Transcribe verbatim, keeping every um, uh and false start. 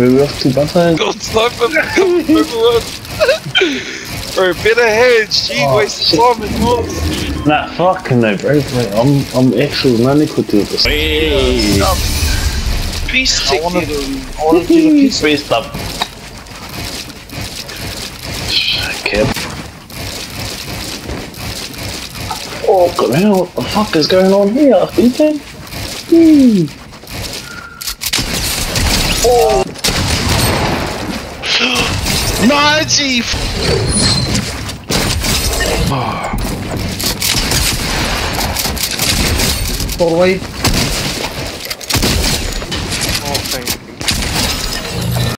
we have to battle. God snipe him, everyone. Bro, bit ahead, G, Oh, wasted time in north. Nah, fucking no, bro. Like, I'm, I'm actual maniacal to this. Hey. Peace I ticket. wanna do, I wanna do the peace. Space stop. Okay. Oh, God, man, what the fuck is going on here? Ethan? Hmm. Oh. Nah, G. All the way.